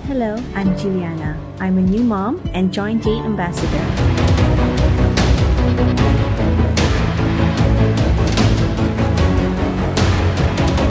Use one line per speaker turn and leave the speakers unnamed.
Hello, I'm Juliana. I'm a new mom and joint date ambassador.